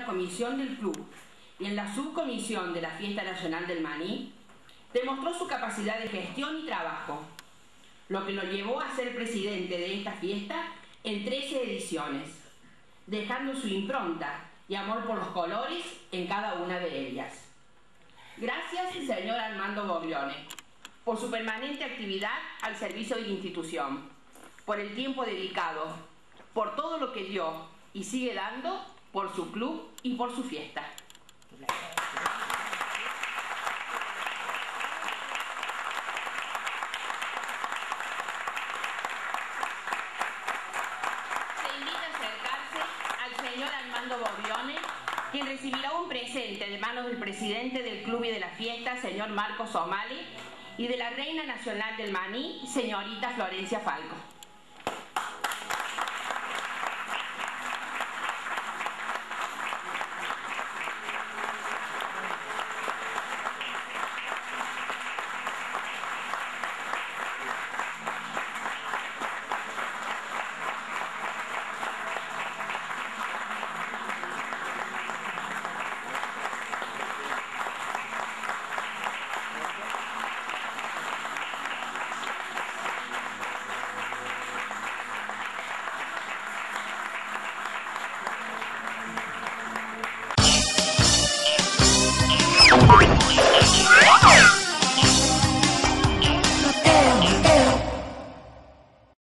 comisión del club y en la subcomisión de la Fiesta Nacional del Maní, demostró su capacidad de gestión y trabajo, lo que lo llevó a ser presidente de esta fiesta en 13 ediciones, dejando su impronta y amor por los colores en cada una de ellas. Gracias, señor Armando Boglione, por su permanente actividad al servicio de la institución, por el tiempo dedicado, por todo lo que dio y sigue dando por su club y por su fiesta. Se invita a acercarse al señor Armando Boglione, quien recibirá un presente de manos del presidente del club y de la fiesta, señor Marcos O'Malley, y de la reina nacional del Maní, señorita Florencia Falco.